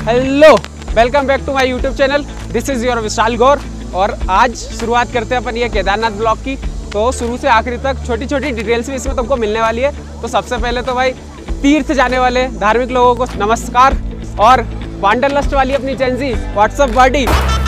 Hello, welcome back to my YouTube channel. This is your Vishal Gaur. और आज शुरुआत करते हैं अपन ये केदारनाथ ब्लॉग की। तो शुरू से आखिरी तक छोटी छोटी डिटेल्स भी इसमें तुमको मिलने वाली है। तो सबसे पहले तो भाई तीर्थ जाने वाले धार्मिक लोगों को नमस्कार। और वांडरलस्ट वाली अपनी जेंजी व्हाट्सअप बॉडी।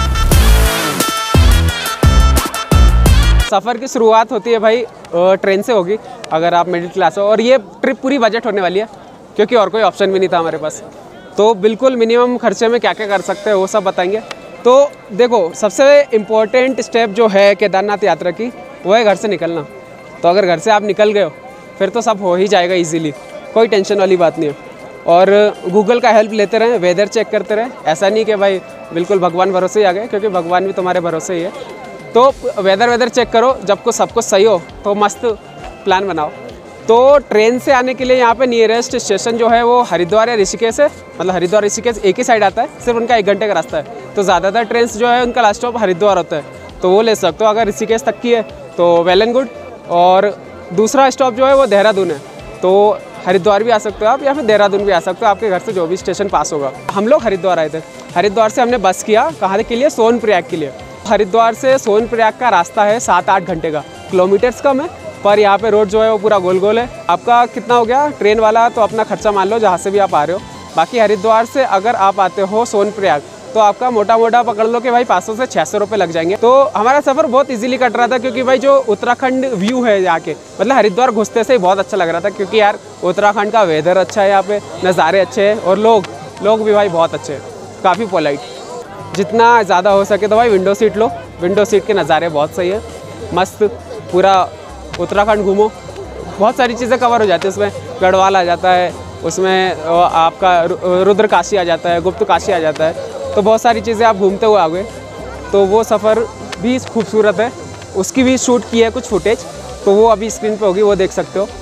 सफ़र की शुरुआत होती है भाई ट्रेन से होगी अगर आप मिडिल क्लास हो। और ये ट्रिप पूरी बजट होने वाली है क्योंकि और कोई ऑप्शन भी नहीं था हमारे पास। तो बिल्कुल मिनिमम खर्चे में क्या क्या कर सकते हैं वो सब बताएंगे। तो देखो, सबसे इम्पोर्टेंट स्टेप जो है केदारनाथ यात्रा की वो है घर से निकलना। तो अगर घर से आप निकल गए हो फिर तो सब हो ही जाएगा इजीली, कोई टेंशन वाली बात नहीं है। और गूगल का हेल्प लेते रहें, वेदर चेक करते रहें। ऐसा नहीं कि भाई बिल्कुल भगवान भरोसे ही आ गए, क्योंकि भगवान भी तुम्हारे भरोसे ही है। तो वेदर चेक करो, जब कुछ सब कुछ सही हो तो मस्त प्लान बनाओ। तो ट्रेन से आने के लिए यहाँ पे नियरेस्ट स्टेशन जो है वो हरिद्वार या ऋषिकेश है। मतलब हरिद्वार ऋषिकेश एक ही साइड आता है, सिर्फ उनका 1 घंटे का रास्ता है। तो ज़्यादातर ट्रेन जो है उनका लास्ट स्टॉप हरिद्वार होता है, तो वो ले सकते हो। अगर ऋषिकेश तक की है तो वेल एंड गुड। और दूसरा स्टॉप जो है वो देहरादून है, तो हरिद्वार भी आ सकते हो आप या फिर देहरादून भी आ सकते हो, आपके घर से जो भी स्टेशन पास होगा। हम लोग हरिद्वार आए थे। हरिद्वार से हमने बस किया कहाँ के लिए, सोनप्रयाग के लिए। हरिद्वार से सोनप्रयाग का रास्ता है 7-8 घंटे का, किलोमीटर्स कम है पर यहाँ पे रोड जो है वो पूरा गोल गोल है। आपका कितना हो गया ट्रेन वाला, तो अपना खर्चा मान लो जहाँ से भी आप आ रहे हो। बाकी हरिद्वार से अगर आप आते हो सोनप्रयाग तो आपका मोटा मोटा पकड़ लो कि भाई 500 से 600 रुपये लग जाएंगे। तो हमारा सफ़र बहुत इजीली कट रहा था, क्योंकि भाई जो उत्तराखंड व्यू है यहाँ के, मतलब हरिद्वार घुसते से ही बहुत अच्छा लग रहा था। क्योंकि यार उत्तराखंड का वेदर अच्छा है, यहाँ पे नज़ारे अच्छे हैं और लोग भी भाई बहुत अच्छे हैं, काफ़ी पोलाइट। जितना ज़्यादा हो सके तो भाई विंडो सीट लो, विंडो सीट के नज़ारे बहुत सही है। मस्त पूरा उत्तराखंड घूमो, बहुत सारी चीज़ें कवर हो जाती है उसमें। गढ़वाल आ जाता है, उसमें आपका रुद्र काशी आ जाता है, गुप्त काशी आ जाता है। तो बहुत सारी चीज़ें आप घूमते हुए आ गए। तो वो सफ़र भी खूबसूरत है, उसकी भी शूट की है कुछ फुटेज, तो वो अभी स्क्रीन पे होगी, वो देख सकते हो।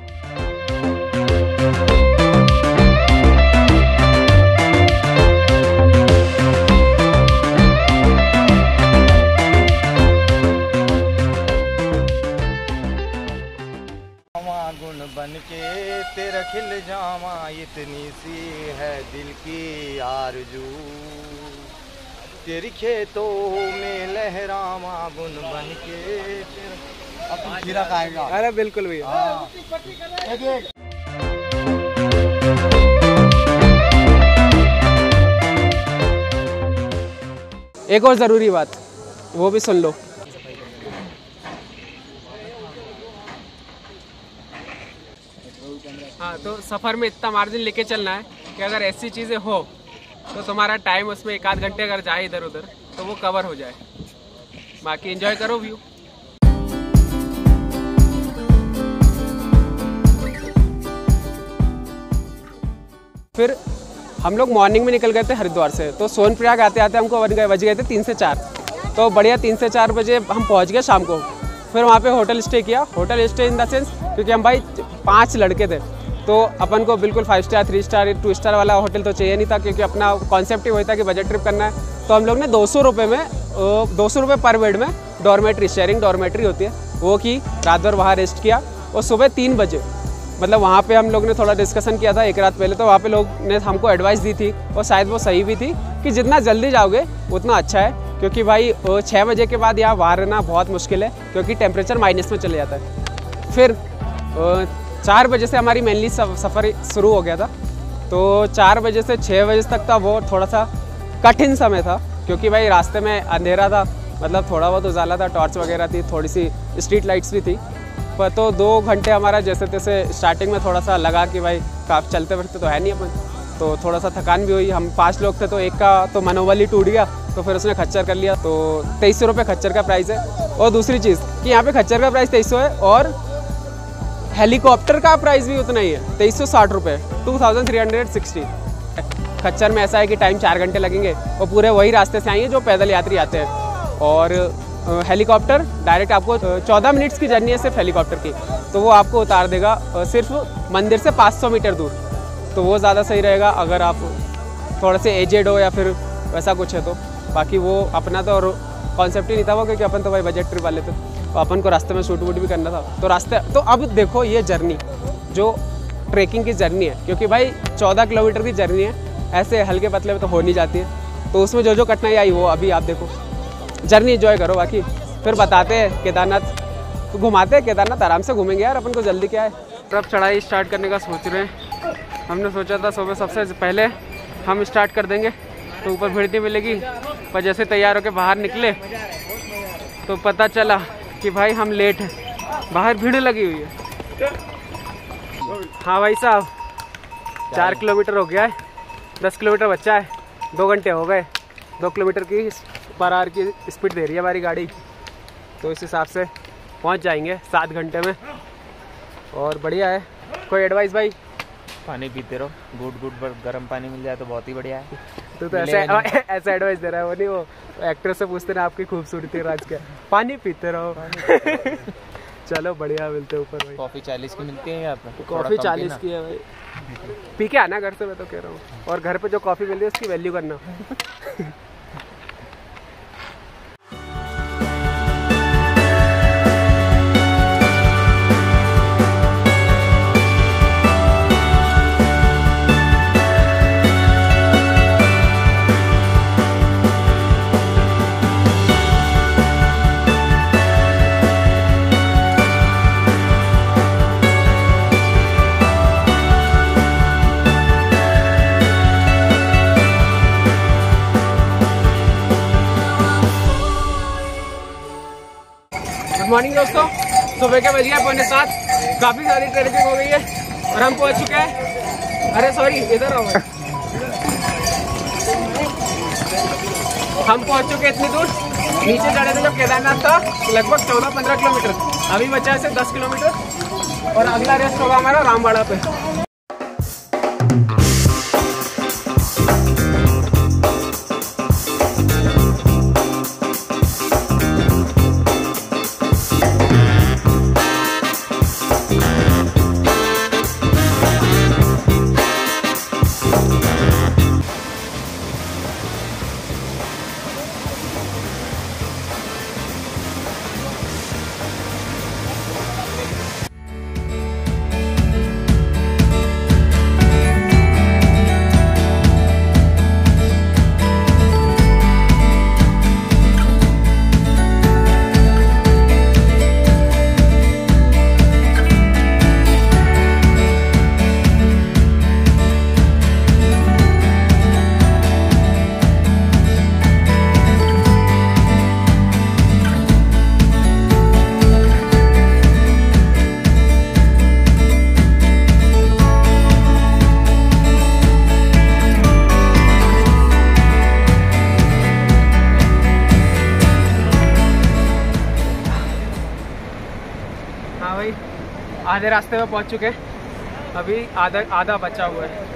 गुण बन के तेरा खिल जावा, इतनी सी है दिल की आरज़ू, तेरी खेतों में लहरावा, गुण बन के तेरा। अब खीरा खाएगा? अरे बिल्कुल भैया। एक और ज़रूरी बात, वो भी सुन लो। हाँ, तो सफ़र में इतना मार्जिन लेके चलना है कि अगर ऐसी चीज़ें हो तो तुम्हारा टाइम उसमें 1-8 घंटे अगर जाए इधर उधर तो वो कवर हो जाए। बाकी एंजॉय करो व्यू। फिर हम लोग मॉर्निंग में निकल गए थे हरिद्वार से। तो सोनप्रयाग आते आते हमको बज गए थे 3 से 4। तो बढ़िया 3 से 4 बजे हम पहुँच गए शाम को। फिर वहाँ पे होटल स्टे किया। Hotel stay in the sense क्योंकि हम भाई 5 लड़के थे, तो अपन को बिल्कुल 5 स्टार 3 स्टार 2 स्टार वाला होटल तो चाहिए नहीं था, क्योंकि अपना कॉन्सेप्ट ही वही था कि बजट ट्रिप करना है। तो हम लोग ने 200 रुपये पर बेड में डॉर्मेट्री, शेयरिंग डॉर्मेट्री होती है, वो की। रात भर वहाँ रेस्ट किया और सुबह 3 बजे, मतलब वहाँ पे हम लोग ने थोड़ा डिस्कशन किया था एक रात पहले। तो वहाँ पे लोग ने हमको एडवाइस दी थी और शायद वो सही भी थी कि जितना जल्दी जाओगे उतना अच्छा है, क्योंकि भाई 6 बजे के बाद यहाँ बाहर रहना बहुत मुश्किल है, क्योंकि टेम्परेचर माइनस में चले जाता है। फिर 4 बजे से हमारी मेनली सफ़र शुरू हो गया था। तो 4 बजे से 6 बजे तक था वो थोड़ा सा कठिन समय था, क्योंकि भाई रास्ते में अंधेरा था, मतलब थोड़ा बहुत उजाला था, टॉर्च वगैरह थी, थोड़ी सी स्ट्रीट लाइट्स भी थी। पर तो 2 घंटे हमारा जैसे तैसे स्टार्टिंग में थोड़ा सा लगा कि भाई काफ़ी चलते फिरते तो है नहीं अपन, तो थोड़ा सा थकान भी हुई। हम 5 लोग थे, तो एक का तो मनोबल ही टूट गया, तो फिर उसने खच्चर कर लिया। तो 2300 रुपये खच्चर का प्राइस है। और दूसरी चीज़ कि यहाँ पे खच्चर का प्राइस 2300 है और हेलीकॉप्टर का प्राइस भी उतना ही है, 2360 रुपये, 2360। खच्चर में ऐसा है कि टाइम 4 घंटे लगेंगे और पूरे वही रास्ते से आएंगे जो पैदल यात्री आते हैं। और हेलीकॉप्टर डायरेक्ट आपको 14 मिनट्स की जर्नी है सिर्फ हेलीकॉप्टर की, तो वो आपको उतार देगा सिर्फ मंदिर से 500 मीटर दूर। तो वो ज़्यादा सही रहेगा अगर आप थोड़े से एजेड हो या फिर वैसा कुछ है तो। बाकी वो अपना तो कॉन्सेप्ट ही नहीं था वो, क्योंकि अपन तो भाई बजट ट्रिप वाले थे, तो अपन को रास्ते में शूट वूट भी करना था। तो रास्ते तो अब देखो ये जर्नी जो ट्रैकिंग की जर्नी है, क्योंकि भाई 14 किलोमीटर की जर्नी है। ऐसे हल्के पतले में तो हो नहीं जाती है। तो उसमें जो जो कठिनाई आई वो अभी आप देखो, जर्नी एंजॉय करो, बाकी फिर बताते हैं केदारनाथ तो घुमाते हैं। केदारनाथ आराम से घूमेंगे यार, अपन को जल्दी क्या है। अब चढ़ाई स्टार्ट करने का सोच रहे हैं। हमने सोचा था सुबह सबसे पहले हम स्टार्ट कर देंगे तो ऊपर भीड़ नहीं मिलेगी, पर जैसे तैयार होकर बाहर निकले तो पता चला कि भाई हम लेट हैं, बाहर भीड़ लगी हुई है। हाँ भाई साहब, 4 किलोमीटर हो गया है, 10 किलोमीटर बच्चा है, 2 घंटे हो गए। 2 किलोमीटर की पर आवर की स्पीड दे रही है हमारी गाड़ी, तो इस हिसाब से पहुंच जाएंगे 7 घंटे में। और बढ़िया है। कोई एडवाइस भाई? पानी पीते रहो, गुड गुड, गर्म पानी मिल जाए तो बहुत ही बढ़िया है। तो ऐसा एडवाइस दे रहा है, वो नहीं वो एक्टर से पूछते ना आपकी खूबसूरती राज क्या, पानी पीते रहो। चलो बढ़िया, मिलते ऊपर भाई। कॉफ़ी 40 की मिलती है यहाँ पे। कॉफ़ी 40 की है भाई, पी के आना घर से, मैं तो कह रहा हूँ। और घर पे जो कॉफ़ी मिल रही है उसकी वैल्यू करना। गुड मॉर्निंग दोस्तों, सुबह के बज गया 6:45। काफ़ी सारी ट्रैफिक हो गई है और हम पहुंच चुके हैं। अरे सॉरी, इधर आओ। हम पहुंच चुके हैं इतनी दूर। नीचे चढ़े थे जो केदारनाथ था लगभग 14-15 किलोमीटर, अभी बचा है सिर्फ 10 किलोमीटर और अगला रेस्ट होगा हमारा रामबाड़ा पे। आधे रास्ते में पहुंच चुके हैं, अभी आधा बचा हुआ है।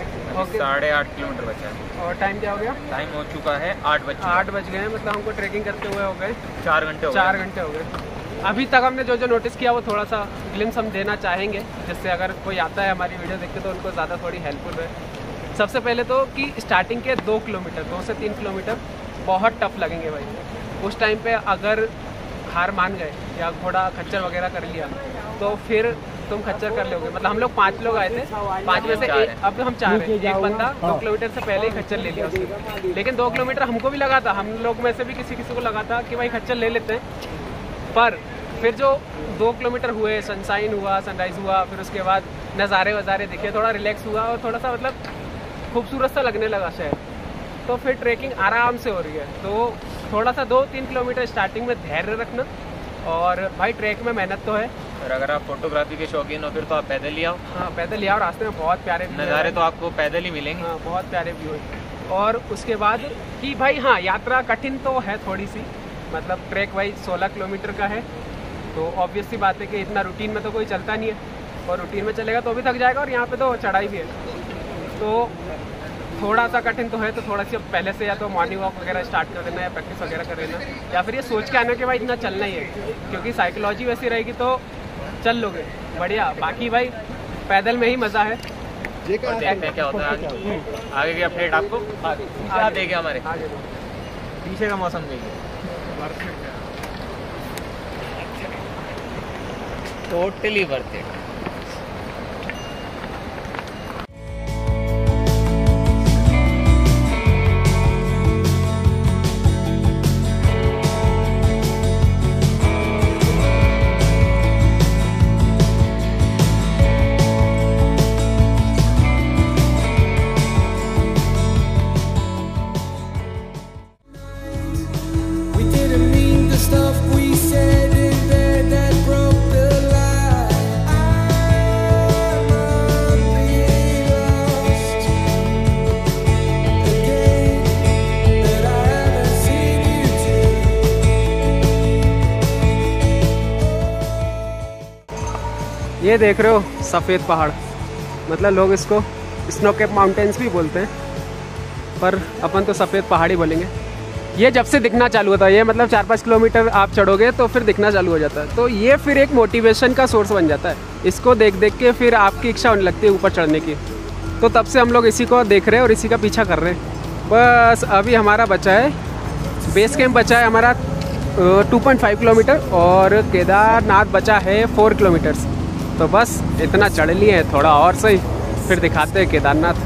8.5 किलोमीटर बचा है। और टाइम क्या हो गया? टाइम हो चुका है 8 बज गए हैं, मतलब हमको ट्रैकिंग करते हुए हो गए 4 घंटे। 4 घंटे हो गए। अभी तक हमने जो जो नोटिस किया वो थोड़ा सा ग्लिम्स हम देना चाहेंगे, जिससे अगर कोई आता है हमारी वीडियो देख के तो उनको ज़्यादा थोड़ी हेल्पफुल है। सबसे पहले तो कि स्टार्टिंग के 2 किलोमीटर 2 से 3 किलोमीटर बहुत टफ लगेंगे भाई। उस टाइम पे अगर हार मान गए या थोड़ा खच्चर वगैरह कर लिया तो फिर तुम खच्चर कर लोगे। मतलब हम लोग 5 लोग आए थे, 5 में से अब हम 4 हैं। एक बंदा 2 किलोमीटर से पहले ही खच्चर ले लिया उसने, लेकिन 2 किलोमीटर हमको भी लगा था, हम लोग में से भी किसी को लगा था कि भाई खच्चर ले लेते हैं। पर फिर जो 2 किलोमीटर हुए, सनशाइन हुआ, सनराइज़ हुआ, फिर उसके बाद नज़ारे वज़ारे दिखे, थोड़ा रिलैक्स हुआ और थोड़ा सा मतलब खूबसूरत सा लगने लगा शहर। तो फिर ट्रैकिंग आराम से हो रही है। तो थोड़ा सा 2-3 किलोमीटर स्टार्टिंग में धैर्य रखना, और भाई ट्रैक में मेहनत तो है। और अगर आप फोटोग्राफी के शौकीन हो फिर तो आप पैदल ही आओ। हाँ पैदल ही आओ, रास्ते में बहुत प्यारे नज़ारे तो आपको पैदल ही मिलेंगे। हाँ बहुत प्यारे व्यू है। और उसके बाद कि भाई हाँ यात्रा कठिन तो है थोड़ी सी, मतलब ट्रैक भाई 16 किलोमीटर का है, तो ऑब्वियस सी बात है कि इतना रूटीन में तो कोई चलता नहीं है, और रूटीन में चलेगा तो भी थक जाएगा, और यहाँ पे तो चढ़ाई भी है। तो थोड़ा सा कठिन तो है, तो थोड़ा सी पहले से या तो मॉर्निंग वॉक वगैरह स्टार्ट कर देना या प्रैक्टिस वगैरह कर देना, या फिर ये सोच के आना कि भाई इतना चलना ही है, क्योंकि साइकोलॉजी वैसी रहेगी तो चल लोगे बढ़िया। बाकी भाई पैदल में ही मज़ा है। और देखते हैं क्या होता है आगे की अपडेट आपको आप देंगे हमारे आगे। पीछे का मौसम देखिए, टोटली वर्थ इट। ये देख रहे हो सफ़ेद पहाड़, मतलब लोग इसको स्नो कैप माउंटेन्स भी बोलते हैं, पर अपन तो सफ़ेद पहाड़ ही बोलेंगे। ये जब से दिखना चालू होता है, ये मतलब 4-5 किलोमीटर आप चढ़ोगे तो फिर दिखना चालू हो जाता है, तो ये फिर एक मोटिवेशन का सोर्स बन जाता है। इसको देख देख के फिर आपकी इच्छा होने लगती है ऊपर चढ़ने की। तो तब से हम लोग इसी को देख रहे हैं और इसी का पीछा कर रहे हैं। बस अभी हमारा बचा है, बेस कैंप बचा है हमारा 2.5 किलोमीटर और केदारनाथ बचा है 4 किलोमीटर्स। तो बस इतना चढ़ लिए हैं, थोड़ा और सही, फिर दिखाते हैं केदारनाथ।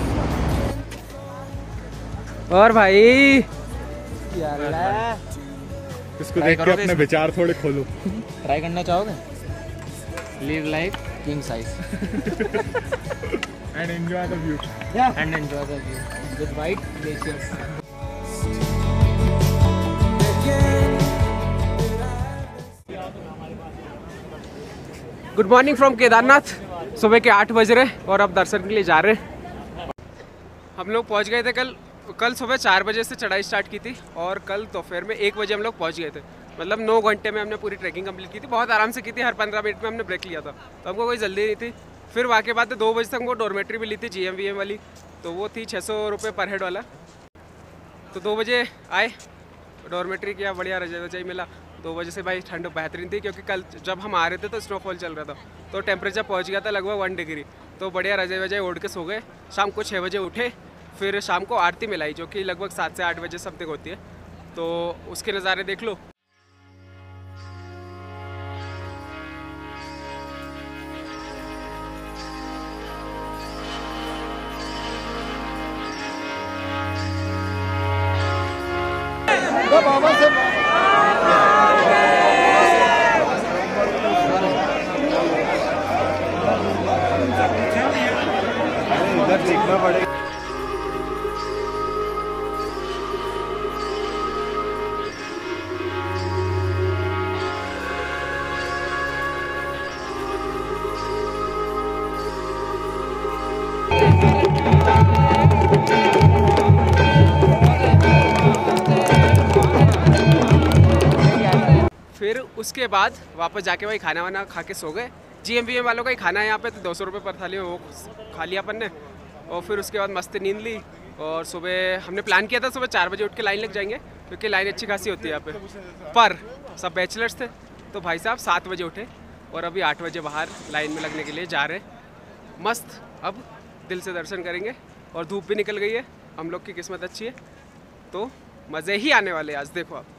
और भाई यार इसको देख के अपने विचार थोड़े खोलो। ट्राई करना चाहोगे? Live life king size and enjoy the view. And enjoy the view with white glaciers. Good morning from Kedarnath. सुबह के 8 बज रहे और अब दर्शन के लिए जा रहे हैं। हम लोग पहुंच गए थे कल सुबह 4 बजे से चढ़ाई स्टार्ट की थी और कल दोपहर में 1 बजे हम लोग पहुंच गए थे। मतलब 9 घंटे में हमने पूरी ट्रैकिंग कंप्लीट की थी, बहुत आराम से की थी। हर 15 मिनट में हमने ब्रेक लिया था, तो हमको कोई जल्दी नहीं थी। फिर वहाँ के बाद 2 बजे तक हमको डॉर्मेट्री भी ली थी GMVM वाली, तो वो थी 600 रुपये पर हेड वाला। तो 2 बजे आए, डॉर्मेट्री किया, बढ़िया रजाई मिला। 2 बजे से भाई ठंड बेहतरीन थी, क्योंकि कल जब हम आ रहे थे तो स्नोफॉल चल रहा था, तो टेम्परेचर पहुँच गया था लगभग 1 डिग्री। तो बढ़िया रजाई ओढ़ के सो गए। शाम को 6 बजे उठे, फिर शाम को आरती मिलाई जो कि लगभग 7 से 8 बजे समथिंग होती है, तो उसके नज़ारे देख लो। सीखना पड़ेगा। फिर उसके बाद वापस जाके भाई खाना वाना खा के सो गए। GMVM वालों का ही खाना है यहाँ पे, तो 200 रुपये पर थाली में वो खा लिया अपन ने। और फिर उसके बाद मस्त नींद ली और सुबह हमने प्लान किया था सुबह 4 बजे उठ के लाइन लग जाएंगे, क्योंकि लाइन अच्छी खासी होती है यहाँ पे। पर सब बैचलर्स थे, तो भाई साहब 7 बजे उठे और अभी 8 बजे बाहर लाइन में लगने के लिए जा रहे हैं। मस्त अब दिल से दर्शन करेंगे और धूप भी निकल गई है, हम लोग की किस्मत अच्छी है, तो मज़े ही आने वाले आज। देखो आप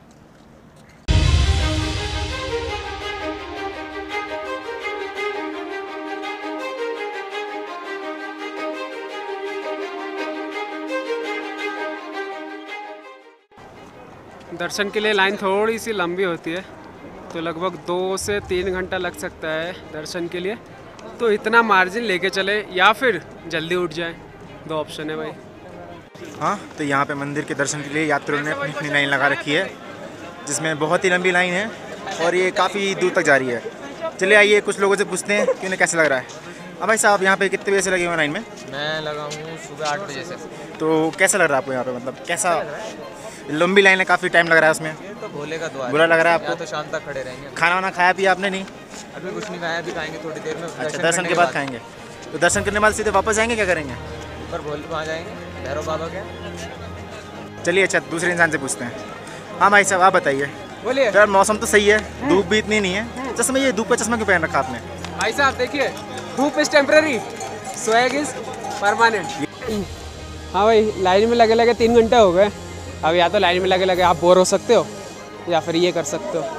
दर्शन के लिए लाइन थोड़ी सी लंबी होती है, तो लगभग 2 से 3 घंटा लग सकता है दर्शन के लिए। तो इतना मार्जिन लेके चले या फिर जल्दी उठ जाए, 2 ऑप्शन है भाई। हाँ, तो यहाँ पे मंदिर के दर्शन के लिए यात्रियों ने अपनी अपनी लाइन लगा रखी है, जिसमें बहुत ही लंबी लाइन है और ये काफ़ी दूर तक जा रही है। चलिए आइए कुछ लोगों से पूछते हैं कि उन्हें कैसा लग रहा है। अब भाई साहब यहाँ पे कितने बजे से लगे हुए लाइन में? मैं लगा हूँ सुबह 8 बजे से। तो कैसा लग रहा है आपको यहाँ पे, मतलब कैसा? लंबी लाइन है, काफ़ी टाइम लग रहा है उसमें। ये तो भोले का द्वार, बुरा लग रहा है आपको? तो शाम तक खड़े रहेंगे। खाना वाना खाया पिया आपने? नहीं, अभी कुछ नहीं खाया, अभी खाएंगे थोड़ी देर में। अच्छा, दर्शन के बाद खाएंगे। तो दर्शन करने के बाद सीधे वापस जाएंगे, क्या करेंगे? ऊपर भोले वहाँ जाएंगे, भैरव बाबा के। चलिए अच्छा, दूसरे इंसान से पूछते हैं। हाँ भाई साहब आप बताइए। बोलिए। यार मौसम तो सही है, धूप भी इतनी नहीं है। चश्मा, ये धूप का चश्मा क्यों पहन रखा आपने? भाई साहब देखिए, धूप is temporary, swag is permanent. हाँ भाई, लाइन में लगे लगे 3 घंटे हो गए। अब या तो लाइन में लगे लगे आप बोर हो सकते हो, या फिर ये कर सकते हो।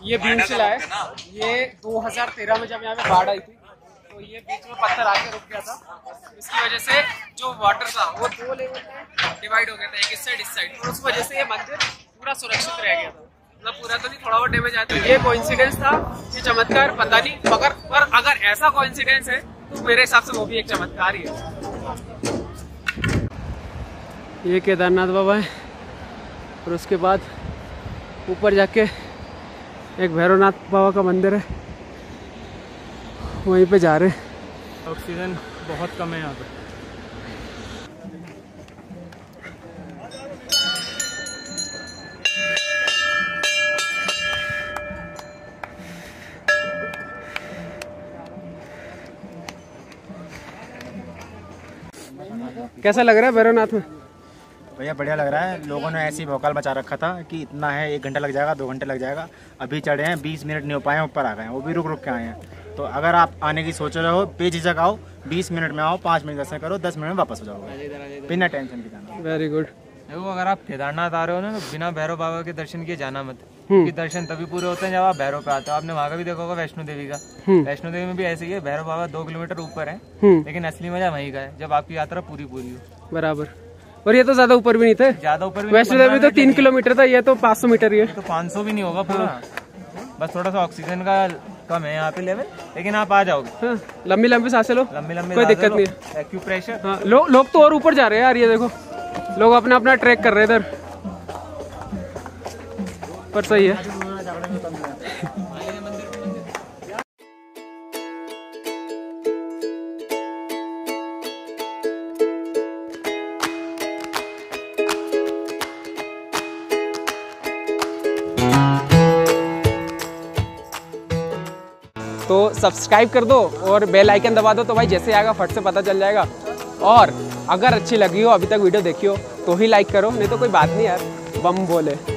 ये भीमशिला है। ये 2013 में जब यहाँ पे बाढ़ आई थी तो ये बीच में पत्थर आके रुक गया था। इसकी वजह से जो वाटर था वो 2 लेवल में डिवाइड हो गया था, एक इस साइड, तो उस वजह से ये मंदिर पूरा सुरक्षित रह गया था। मतलब पूरा तो नहीं, थोड़ा बहुत डैमेज आया था। ये कोइंसिडेंस था, ये चमत्कार पता नहीं, मगर पर अगर ऐसा कोइंसिडेंस है तो मेरे हिसाब से वो भी एक चमत्कार ही है। ये केदारनाथ बाबा है और उसके बाद ऊपर जाके एक भैरवनाथ बाबा का मंदिर है, वहीं पे जा रहे हैं। ऑक्सीजन बहुत कम है यहाँ पे। कैसा लग रहा है भैरवनाथ में? भैया बढ़िया लग रहा है। लोगों ने ऐसी भौकाल मचा रखा था कि इतना है, 1 घंटा लग जाएगा, 2 घंटे लग जाएगा। अभी चढ़े हैं, 20 मिनट नहीं हो पाए, ऊपर आ गए हैं, वो भी रुक रुक के आए हैं। तो अगर आप आने की सोच रहे हो, बेझिझक आओ, 20 मिनट में आओ, 5 मिनट दर्शन करो, 10 मिनट में वापस हो जाओगे बिना टेंशन के जाना। Very good. देखो अगर आप केदारनाथ आ रहे हो ना तो बिना भैरव बाबा के दर्शन किए जाना मत, क्योंकि दर्शन तभी पूरे होते हैं जब आप भैरव पे आते हो। आपने वहाँ का भी देखा होगा वैष्णो देवी का। वैष्णो देवी में भी ऐसे ही है, भैरव बाबा 2 किलोमीटर ऊपर है, लेकिन असली मजा वहीं का है जब आपकी यात्रा पूरी हो। बराबर। और ये तो ज्यादा ऊपर भी नहीं थे, ज्यादा ऊपर भी। वैष्णो देवी तो 3 किलोमीटर था, ये तो 500 मीटर ही है। तो 500 भी नहीं होगा पूरा। बस थोड़ा सा ऑक्सीजन का कम है यहाँ पे लेवल, लेकिन आप आ जाओगे। हाँ, लंबी लंबी सांसें लो, लंबी कोई दिक्कत नहीं है। एक्यूप्रेशर। हाँ, लोग तो और ऊपर जा रहे हैं यार, ये देखो लोग अपना अपना ट्रैक कर रहे हैं इधर, पर सही है। तो सब्सक्राइब कर दो और बेल आइकन दबा दो, तो भाई जैसे आएगा फट से पता चल जाएगा। और अगर अच्छी लगी हो, अभी तक वीडियो देखी हो, तो ही लाइक करो, नहीं तो कोई बात नहीं यार, बम बोले।